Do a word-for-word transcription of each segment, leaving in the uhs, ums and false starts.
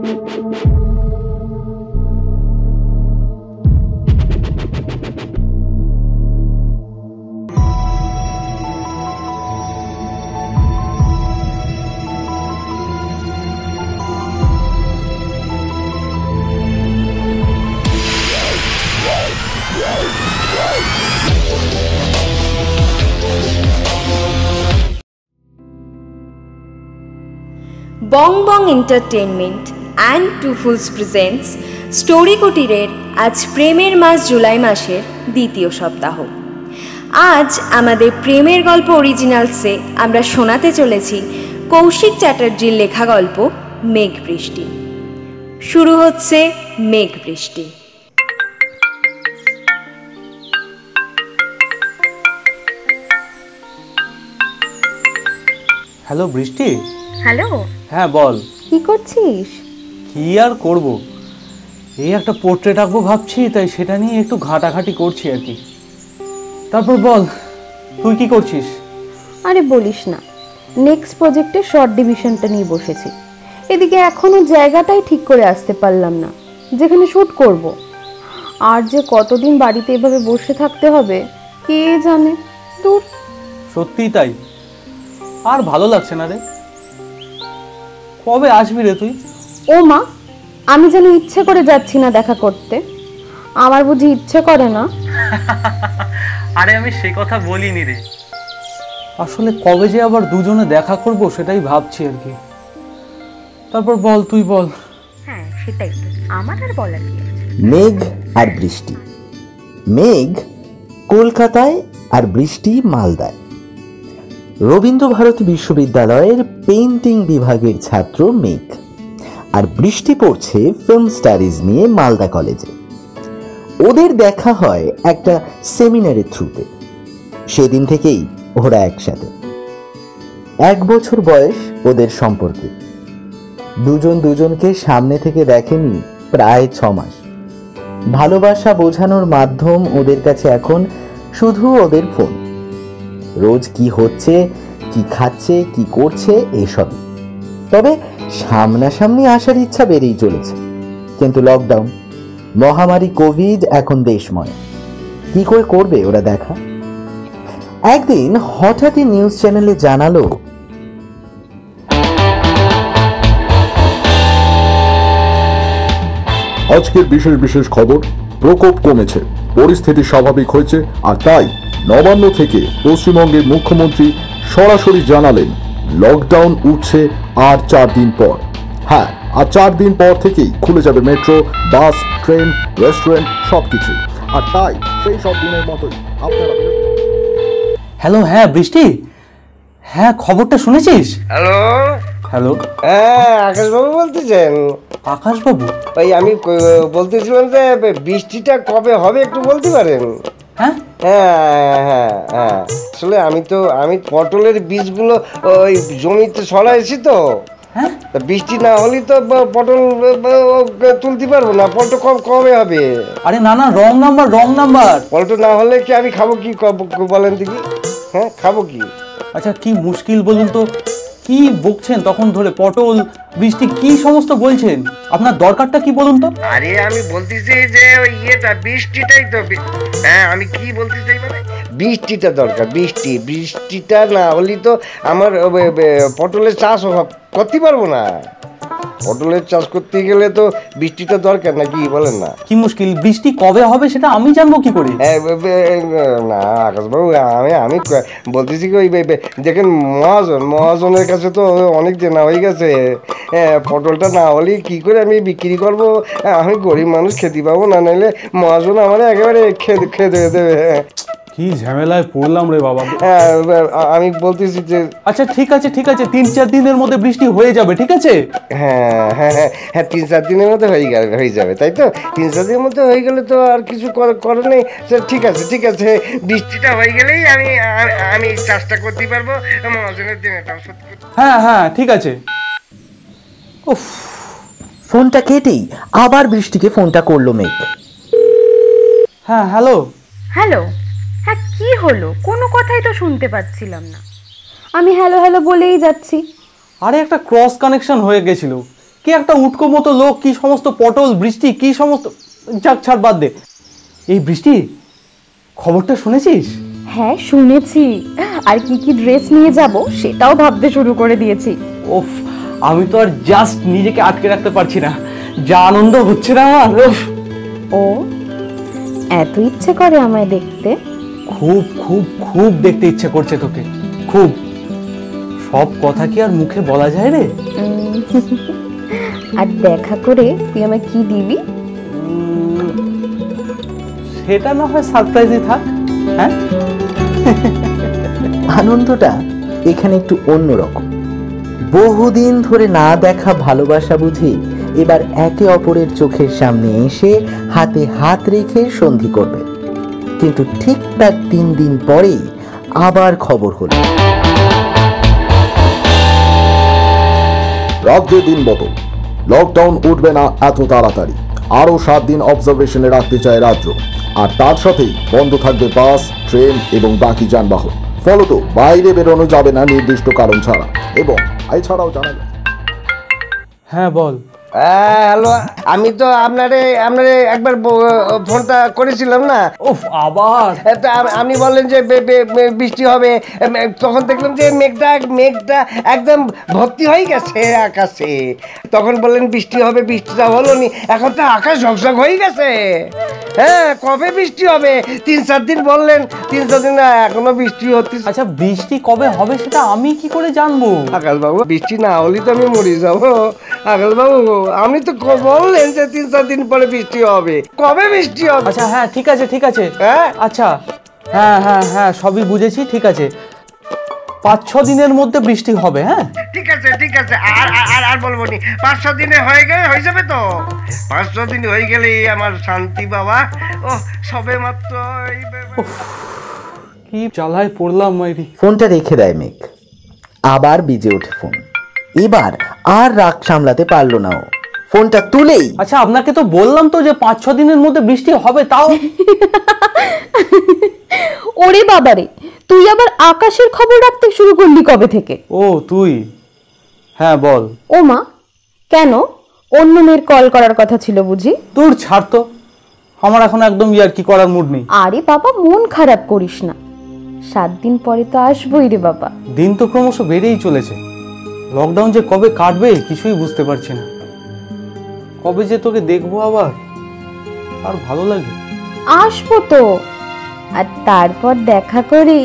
Bong Bong entertainment and two fools presents story কুটিরের আজ প্রেমের মাস জুলাই মাসের দ্বিতীয় সপ্তাহ। আজ আমাদের প্রেমের গল্প অরিজিনালসে আমরা শোনাতে চলেছি কৌশিক চ্যাটার্জির লেখা গল্প মেঘ বৃষ্টি। শুরু হচ্ছে মেঘ বৃষ্টি। হ্যালো বৃষ্টি। হ্যালো। হ্যাঁ বল, কি করছিস? কি আর করব, এই একটা পোর্ট্রেট আঁকবো ভাবছি, তাই সেটা নিয়ে একটু ঘাটাঘাটি করছি আর কি। তারপর বল, তুই কি করছিস? আরে বলিস না, নেক্সট প্রজেক্টে শর্ট ডিভিশনটা নিয়ে বসেছি। এদিকে এখনো জায়গাটাই ঠিক করে আসতে পারলাম না যেখানে শ্যুট করব। আর যে কতদিন বাড়িতে এভাবে বসে থাকতে হবে কে জানে। দূর। সত্যিই তাই, আর ভালো লাগছে না রে। কবে আসবি রে তুই? ও মা, আমি যেন ইচ্ছে করে যাচ্ছি না দেখা করতে। আমার বুঝি ইচ্ছে করে না? আরে আমি সে কথা বলিনি রে, আসলে কবে যে আবার দুজনে দেখা করব সেটাই ভাবছি আর কি। তারপর বল, তুই বল। হ্যাঁ সেটাই তো, আমার আর বলার কি আছে। মেঘ আর বৃষ্টি। মেঘ কলকাতায় আর বৃষ্টি মালদায়। রবীন্দ্রভারতী বিশ্ববিদ্যালয়ের পেইন্টিং বিভাগের ছাত্র মেঘ, আর বৃষ্টি পড়ছে ফিল্ম স্টাডিজ নিয়ে মালদা কলেজে। ওদের দেখা হয় একটা সেমিনারের থ্রুতে। সেদিন থেকেই ওরা একসাথে। এক বছর বয়স ওদের সম্পর্কে। দুজন দুজনকে সামনে থেকে দেখেনি প্রায় ছ মাস। ভালোবাসা বোঝানোর মাধ্যম ওদের কাছে এখন শুধু ওদের ফোন। রোজ কি হচ্ছে, কি খাচ্ছে, কি করছে এসব। তবে সামনাসামনি আসার ইচ্ছা বেড়েই চলেছে, কিন্তু লকডাউন, মহামারী কোভিড এখন দেশময়। কি করে করবে ওরা দেখা? একদিন হঠাৎই নিউজ চ্যানেলে জানালো আজকের বিশেষ বিশেষ খবর, প্রকোপ কমেছে, পরিস্থিতি স্বাভাবিক হয়েছে, আর তাই নবান্ন থেকে পশ্চিমবঙ্গের মুখ্যমন্ত্রী সরাসরি জানালেন লকডাউন উঠছে আর চার দিন পর। হ্যাঁ, আর চার দিন পর থেকেই খুলে যাবে মেট্রো, বাস, ট্রেন, রেস্টুরেন্ট সবকিছু। আর তাই সেই সব দিনের মতোই আপনারা। হ্যালো, হ্যাঁ বৃষ্টি, হ্যাঁ খবরটা শুনেছিস? হ্যালো হ্যালো, হ্যাঁ আকাশবাবু বলতেছেন? আকাশবাবু? ওই আমি বলতেছিলাম যে বৃষ্টিটা কবে হবে একটু বলতে পারেন? হ্যাঁ হ্যাঁ হ্যাঁ হ্যাঁ আসলে আমি তো আমি পটলের বীজগুলো ওই জমিতে ছড়াইছি তো। হ্যাঁ, বৃষ্টি না হলে তো পটল তুলতে পারবো না। পটল কবে হবে? আরে না না, রং নাম্বার রং নাম্বার। পটল না হলে কি আমি খাবো কি বলেন দেখি? হ্যাঁ খাবো কি? আচ্ছা কি মুশকিল বলুন তো, কি বকছেন তখন ধরে? পটল, বৃষ্টি কি সমস্ত বলছেন? আপনার দরকারটা কি বলুন তো? আরে আমি বলতেছি যে ওই ইয়েটা বৃষ্টিটাই তো। হ্যাঁ আমি কি বলতে চাই মানে বৃষ্টিটা দরকার। বৃষ্টি বৃষ্টিটা না হলে তো আমার পটলের চাষ করতে পারবো না। পটলের চাষ করতে গেলে তো বৃষ্টিটা দরকার, নাকি বলেন না? কি মুশকিল, বৃষ্টি কবে হবে সেটা আমি জানবো কি করে? না আকাশবাবু, আমি আমি বলতেছি কি, ওই দেখেন মহাজন মহাজনের কাছে তো অনেক দেনা হয়ে গেছে। হ্যাঁ পটলটা না হলে কি করে আমি বিক্রি করবো? আমি গরিব মানুষ, খেতে পাবো না, নাহলে মহাজন আমার একেবারে খেতে খেতে দেবে। কি ঝামেলায় পড়লাম রে বাবা। হ্যাঁ আমি বলতেছি যে আচ্ছা ঠিক আছে ঠিক আছে, তিন চার দিনের মধ্যে বৃষ্টি হয়ে যাবে, ঠিক আছে? হ্যাঁ হ্যাঁ হ্যাঁ হ্যাঁ তিন চার দিনের মধ্যে হয়ে যাবে হয়ে যাবে তাই তো? তিন চার দিনের মধ্যে হয়ে গেলে তো আর কিছু করে নেই। ঠিক আছে ঠিক আছে, বৃষ্টিটা হয়ে গেলেই আমি আমি চাষটা করতে পারবো। মহাজনের দিনেটাও সত্যি। হ্যাঁ হ্যাঁ ঠিক আছে। উফ, ফোনটা কেটেই আবার বৃষ্টিকে ফোনটা করলো মেঘ। হ্যাঁ হ্যালো। হ্যালো, হ্যাঁ কি হলো? কোনো কথাই তো শুনতে পাচ্ছিলাম না। আমি হ্যালো হ্যালো বলেই যাচ্ছি। আরে একটা ক্রস কানেকশন হয়ে গেছিল, কি একটা উটকো মতো লোক, কি সমস্ত পটল, বৃষ্টি, কি সমস্ত, যাক ছাড় বাদ দে। এই বৃষ্টি, খবরটা শুনেছিস? হ্যাঁ শুনেছি, আর কি কি ড্রেস নিয়ে যাব সেটাও ভাবতে শুরু করে দিয়েছি। ওফ, আমি তো আর জাস্ট নিজেকে আটকে রাখতে পারছি না, যা আনন্দ হচ্ছে না আমার। ওফ, ও এত ইচ্ছে করে আমায় দেখতে? খুব খুব খুব দেখতে ইচ্ছে করছে তোকে, খুব। সব কথা কি আর মুখে বলা যায় রে? উম, আর দেখা করে তুই আমায় কি দিবি? সেটা না হয় সারপ্রাইজই থাক। হ্যাঁ, আনন্দটা এখানে একটু অন্যরকম। বহুদিন ধরে না দেখা ভালোবাসা বুঝি এবার একে অপরের চোখের সামনে এসে হাতে হাত রেখে সন্ধি করবে। কিন্তু ঠিক তার তিন দিন পরেই আবার খবর হলো রাজ্যে দিন বদল, লকডাউন উঠবে না এত তাড়াতাড়ি, আরো সাত দিন অবজারভেশনে রাখতে চায় রাজ্য। আর তার সাথেই বন্ধ থাকবে বাস, ট্রেন এবং বাকি যানবাহন। ফলত বাইরে বেরোনো যাবে না নির্দিষ্ট কারণ ছাড়া। এবং এছাড়াও জানা যায়। হ্যাঁ বল। হ্যালো, আমি তো আপনারে আপনারে একবার ফোনটা করেছিলাম না? ওফ, আবার আপনি বললেন যে বৃষ্টি হবে, তখন দেখলাম যে মেঘটা মেঘটা একদম ভর্তি হয়ে গেছে আকাশে। তখন বললেন বৃষ্টি হবে, বৃষ্টিটা হলো নি, এখন তো আকাশ ঝকঝক হয়ে গেছে। হ্যাঁ, কবে বৃষ্টি হবে? তিন চার দিন বললেন, তিন চার দিন এখনো বৃষ্টি হচ্ছে। আচ্ছা, বৃষ্টি কবে হবে সেটা আমি কি করে জানবো? আকাশবাবু, বৃষ্টি না হলে তো আমি মরে যাবো। আকাশবাবু, আপনি তো বললেন যে তিন চার দিন পরে বৃষ্টি হবে, কবে বৃষ্টি হবে? আচ্ছা হ্যাঁ, ঠিক আছে ঠিক আছে। হ্যাঁ আচ্ছা, হ্যাঁ হ্যাঁ হ্যাঁ সবই বুঝেছি, ঠিক আছে। পাঁচ ছ দিনের মধ্যে বৃষ্টি হবে। হ্যাঁ ঠিক আছে ঠিক আছে, আর আর আর বলবো নি। পাঁচ ছ দিনে হয়ে গেলে হয়ে যাবে তো? পাঁচ ছ দিন হয়ে গেলেই আমার শান্তি বাবা। ও সবে মাত্র কি জ্বালায় পড়লাম মাইরি। ফোনটা রেখে দেয় মেঘ, আবার বেজে ওঠে ফোন। এবার আর রাগ সামলাতে পারলো না ও, ফোনটা তুলেই, আচ্ছা আপনাকে তো বললাম তো যে পাঁচ ছ দিনের মধ্যে বৃষ্টি হবে, তাও ওরে বাবারে, তুই আবার আকাশের খবর রাখতে শুরু করলি কবে থেকে? ও তুই, হ্যাঁ বল। ও মা, কেন? অন্য মেয়ের কল করার কথা ছিল বুঝি? তোর ছাড় তো, আমার এখন একদম ইয়ার কি করার মুড নেই। আরে বাবা, মন খারাপ করিস না, সাত দিন পরে তো আসবোই রে বাবা। দিন তো ক্রমশ বেড়েই চলেছে, লকডাউন যে কবে কাটবে কিছুই বুঝতে পারছি না। কবে যে তোকে দেখবো আবার, আর ভালো লাগে। আসবো তো, আর তারপর দেখা করেই।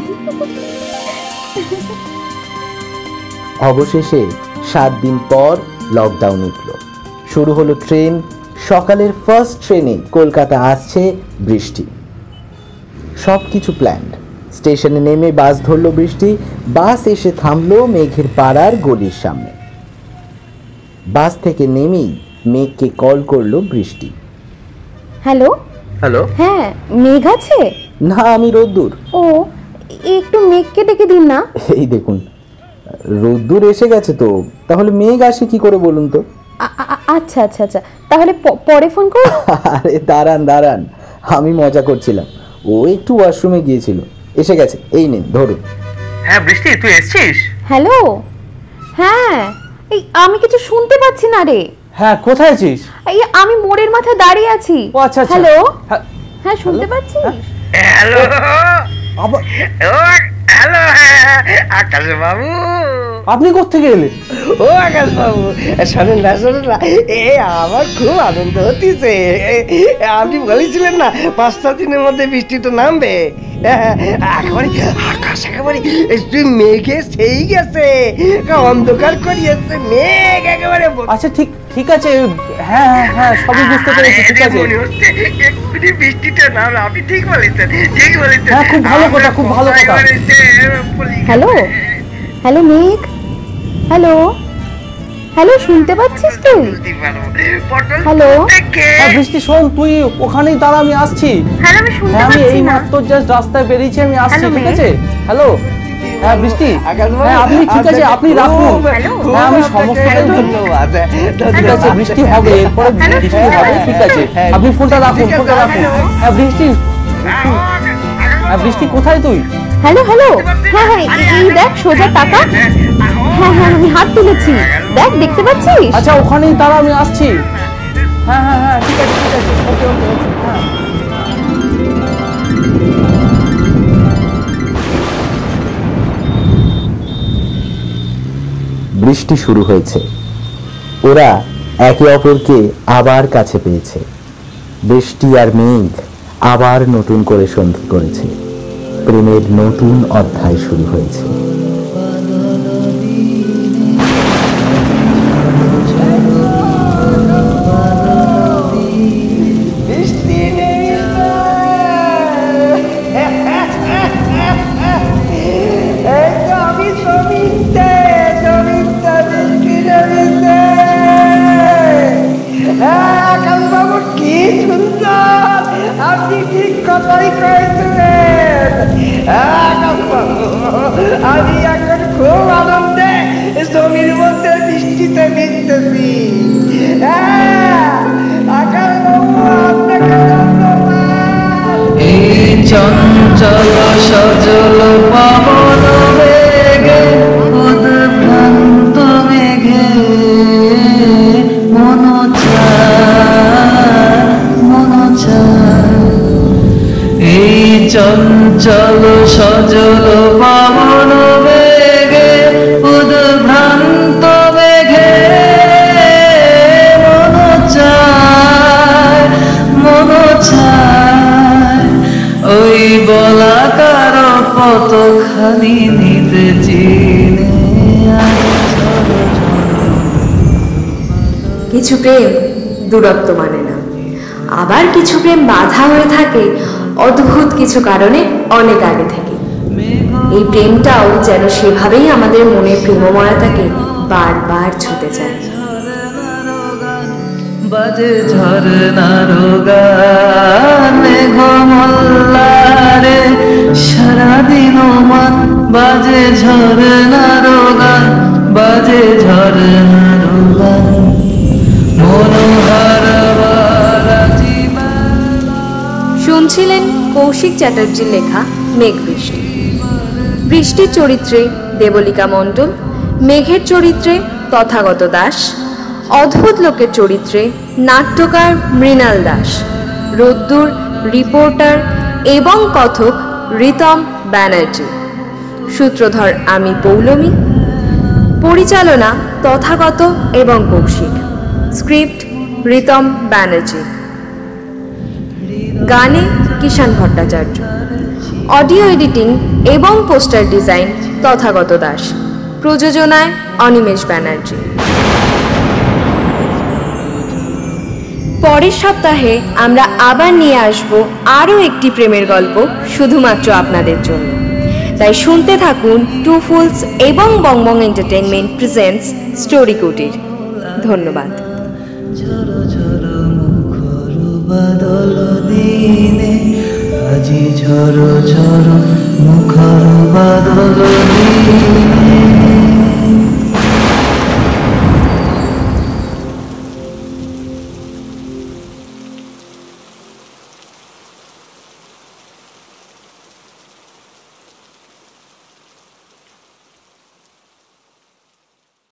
অবশেষে সাত দিন পর লকডাউন উঠল। শুরু হলো ট্রেন। সকালের ফার্স্ট ট্রেনে কলকাতা আসছে বৃষ্টি। সব কিছু প্ল্যান্ড। স্টেশনে নেমে বাস ধরলো বৃষ্টি। বাস এসে থামলো মেঘের পাড়ার গলির সামনে। বাস থেকে নেমেই মেঘকে কল করলো বৃষ্টি। হ্যালো হ্যালো, হ্যাঁ মেঘ আছে? না, আমি রোদ্দুর। ও, একটু মেঘকে ডেকে দিন না। এই দেখুন, রোদ্দুর এসে গেছে তো, তাহলে মেঘ আসে কি করে বলুন তো? আ- আ- আচ্ছা আচ্ছা আচ্ছা, তাহলে প- পরে ফোন করো। আরে দাঁড়ান দাঁড়ান, আমি মজা করছিলাম। ও একটু ওয়াশরুমে গিয়েছিল, এসে গেছে, এই নিন ধরুন। হ্যাঁ বৃষ্টি, তুই এসেছিস? হ্যালো, হ্যাঁ, এই আমি কিছু শুনতে পাচ্ছি না রে। হ্যাঁ, কোথায় আছিস? এই আমি মোড়ের মাথায় দাঁড়িয়ে আছি। ও আচ্ছা আচ্ছা। হ্যালো, হ্যাঁ, হ্যাঁ শুনতে পাচ্ছিস? হ্যালো আবার হ্যালো, আকাশ বাবু, আপনি কোত্থেকে এলেন? ও আকাশ বাবু, শোনেন না শোনেন না, এ আমার খুব আনন্দ হতিছে। আপনি বলেছিলেন না পাঁচ ছ দিনের মধ্যে বৃষ্টি তো নামবে। একেবারে আকাশ একেবারে মেঘে সেই গেছে, অন্ধকার করিয়েছে মেঘ একেবারে। আচ্ছা ঠিক ঠিক আছে, হ্যাঁ হ্যাঁ হ্যাঁ সবই বুঝতে পেরেছি, ঠিক আছে। মনে হচ্ছে এক্ষুনি বৃষ্টিটা নাম, আপনি ঠিক বলেছেন, ঠিক বলেছেন। হ্যাঁ, খুব ভালো কথা, খুব ভালো কথা। Hello, hello Megh, hello hello, শুনতে পাচ্ছিস তুই? হ্যালো, হ্যাঁ বৃষ্টি শোন, তুই ওখানেই দাঁড়া, আমি আসছি। হ্যালো, আমি শুনতে হ্যাঁ, আমি পাচ্ছি এই না। মাত্র জাস্ট রাস্তায় বেরিয়েছি, আমি আসছি, হ্যালো, ঠিক মেঘ। আছে? হ্যালো, হ্যাঁ বৃষ্টি, হ্যাঁ আপনি ঠিক আছে, আপনি রাখুন। হ্যাঁ, আমি সমস্তটাই ধন্যবাদ। ঠিক আছে, বৃষ্টি হবে, এরপরে বৃষ্টি হবে, ঠিক আছে, আপনি ফোনটা রাখুন, ফোনটা রাখুন। হ্যাঁ বৃষ্টি, হ্যাঁ বৃষ্টি, কোথায় তুই? হ্যালো হ্যালো, হ্যাঁ হ্যাঁ, এই- এই দেখ সোজা টাকা। হ্যাঁ হ্যাঁ আমি হাত তুলেছি, দেখ দেখতে পাচ্ছিস? আচ্ছা ওখানেই দাঁড়া, আমি আসছি। হ্যাঁ হ্যাঁ হ্যাঁ ঠিক আছে ঠিক আছে, ওকে ওকে ওকে। হ্যাঁ বৃষ্টি শুরু হয়েছে। ওরা একে অপরকে আবার কাছে পেয়েছে। বৃষ্টি আর মেঘ আবার নতুন করে সন্ধি করেছে। প্রেমের নতুন অধ্যায় শুরু হয়েছে। আমি এখন খুব আনন্দে জমির মধ্যে বৃষ্টিতে ভিজতেছি। এই চঞ্চল সজল পবন বেগে উদ্ভ্রান্ত মেঘে মন চায় মন চায়। এই চঞ্চল সজল পবন বেগে উদ্ভ্রান্ত মেঘে মন চায় মন চায়। ওই বলাকার পথখানি নিতে চিনে কিছু প্রেম দূরত্ব মানে না, আবার কিছু প্রেম বাধা হয়ে থাকে অদ্ভুত কিছু কারণে অনেক আগে থেকে। এই প্রেমটাও যেন সেভাবেই আমাদের মনে প্রেমময়তাকে বারবার ছুতে চায়। বাজে ঝরনার গান মেঘ মল্লারে সারাদিন মান বাজে ঝরনার গান বাজে ঝরনার গান মনোহর শুনছিলেন কৌশিক চ্যাটার্জির লেখা মেঘ বৃষ্টি। বৃষ্টির চরিত্রে দেবলিকা মণ্ডল, মেঘের চরিত্রে তথাগত দাস, অদ্ভুত লোকের চরিত্রে নাট্যকার মৃণাল দাস, রোদ্দুর রিপোর্টার এবং কথক রিতম ব্যানার্জি, সূত্রধর আমি পৌলমী, পরিচালনা তথাগত এবং কৌশিক, স্ক্রিপ্ট রিতম ব্যানার্জি, গানে কিষাণ ভট্টাচার্য, অডিও এডিটিং এবং পোস্টার ডিজাইন তথাগত দাস, প্রযোজনায় অনিমেষ ব্যানার্জি। পরের সপ্তাহে আমরা আবার নিয়ে আসব আরও একটি প্রেমের গল্প শুধুমাত্র আপনাদের জন্য। তাই শুনতে থাকুন টু ফুলস এবং Bong Bong entertainment presents story Kutir. ধন্যবাদ। ঝরো ঝরো মুখর বাদল দিনে আজি ঝরো ঝরো মুখর বাদল দিনে